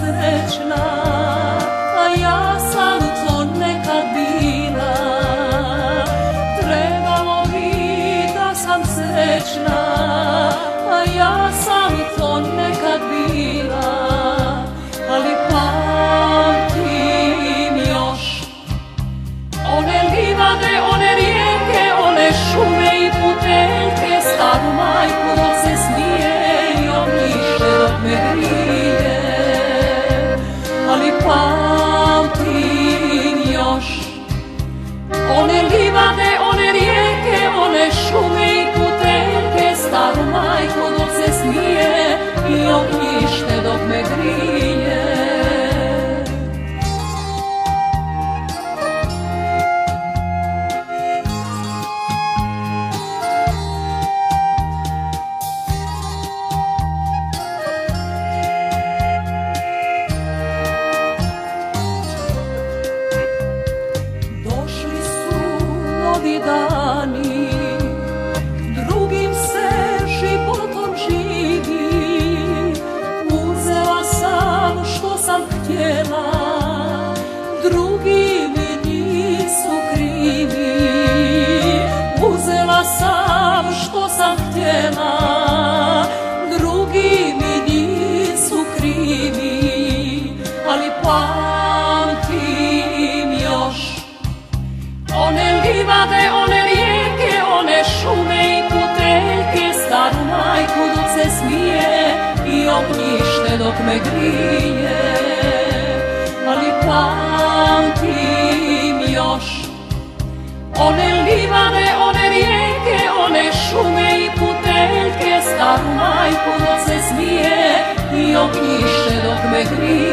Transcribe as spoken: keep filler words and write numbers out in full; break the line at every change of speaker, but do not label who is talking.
srećna, a ja sam to nekad bila. Trebalo bi da sam srećna, a ja sam to nekad bila. Ali pamtim još one livade, one rijeke, one šume i puteljke, staru majku dok se smije i obliže dok me grije. Ali pamtim još one livade, one rijeke, one šume i puteljke, staru majku dok se smije i obliže dok me grije. Novi dani, drugim se životom živi. Uzela sam što sam htjela, drugi mi nisu krivi. Uzela sam što sam htjela, drugi mi nisu krivi. Ali pamtim još one livade, one rijeke, one šume i puteljke, staru majku dok se smije i ognjište dok me grije. Ali pamtim još one livade, one rijeke, one šume i puteljke, staru majku dok se smije i ognjište dok me grije.